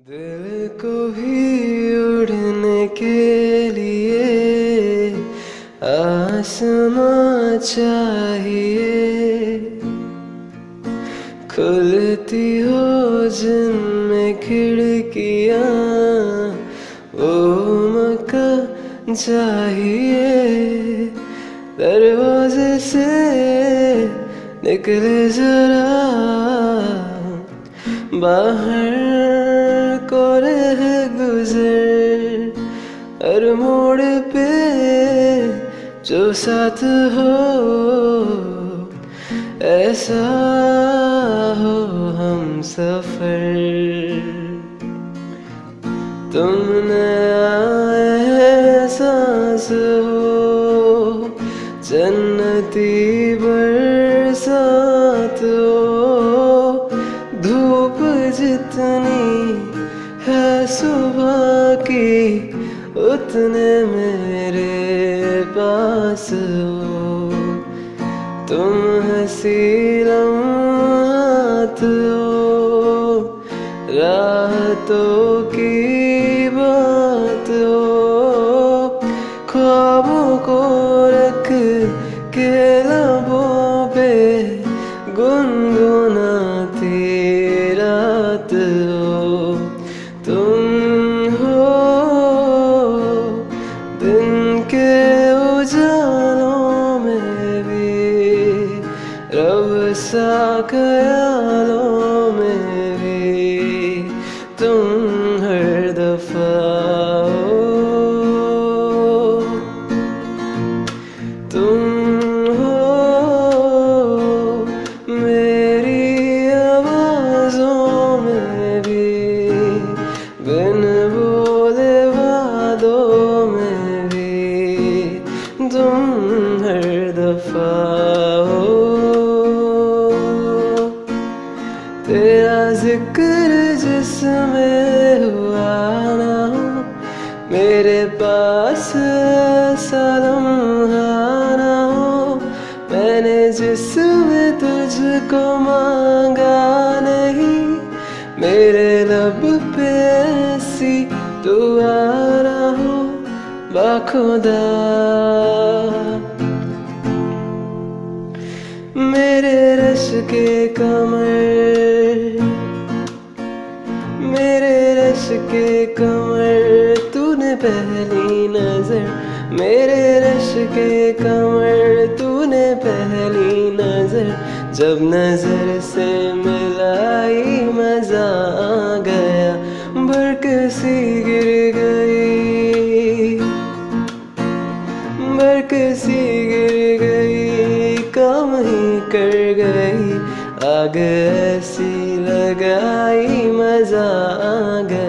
दिल को भी उड़ने के लिए आसमां चाहिए, खुलती हो जिनमें खिड़कियां वो मकान चाहिए। दरवाजे से निकले जरा बाहर को रह गुजर, हर मोड़ पे जो साथ हो ऐसा हो हम सफर। तुमने एहसास हो जन्नती बरसात हो, धूप जितनी है सुबह की उतने मेरे पास हो। तुम हंसी लम्हात हो, राहतों की बात हो, ख्वाबों को रख के लबों पे गुनगुनाती रात हो। तुम हो दिन के उजालों में भी, रब सा ख्यालों में भी तुम हर दफा हो। तुम बिन बोले वादों में भी तुम हर दफा हो। तेरा जिक्र जिसमें हुआ ना हो, मेरे पास ऐसा लम्हा ना हो। मैंने जिसमें तुझको मांगा नहीं, मेरे लब पे ऐसी दुआ ना हो बाखुदा। मेरे रश के कमर, मेरे रश के कमर तूने पहली नजर, मेरे रश के कमर तूने पहली नजर जब नजर से मिलाई मजा आ गया। बरकसी गिर गई, बरकसी गिर गई, काम ही कर गई, आग ऐसी लगाई मजा आ गया।